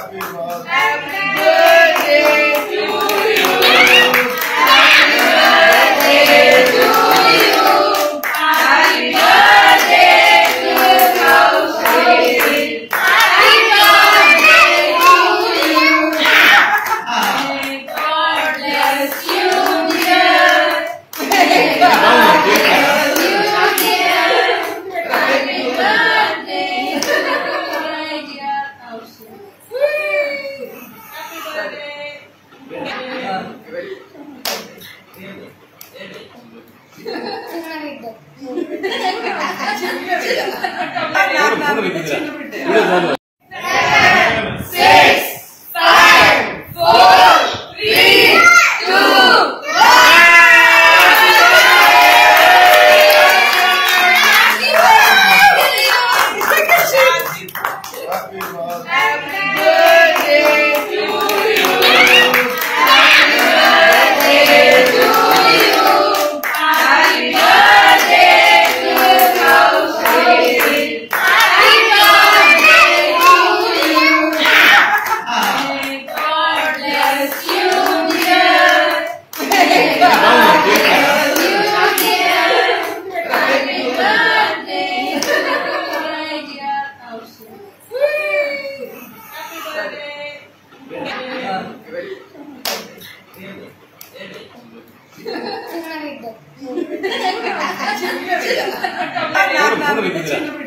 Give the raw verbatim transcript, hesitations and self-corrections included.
Happy birthday to you. Happy birthday to you. Happy birthday to Kaushik. Happy birthday to you. May God bless you, dear. May God bless you, dear. Happy birthday to my dear Kaushik. Happy birthday. Six, five, four, three, two, Happy birthday to you. Happy birthday to you. Happy birthday to Kaushik. Happy birthday to you. May God bless you, dear. May God bless you, dear. Happy birthday to my dear Kaushik. Happy birthday. Happy birthday.